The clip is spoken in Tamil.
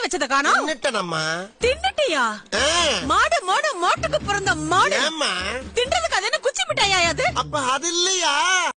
வச்சத காணோம். தின்னுட்டேனம்மா. தின்னுட்டியா? மாடு மாடு மாட்டுக்கு பிறந்த மாடு. ஏம்மா தின்றதுக்கு அது என்ன குச்சி மிட்டாயா அது? அப்ப அது இல்லையா?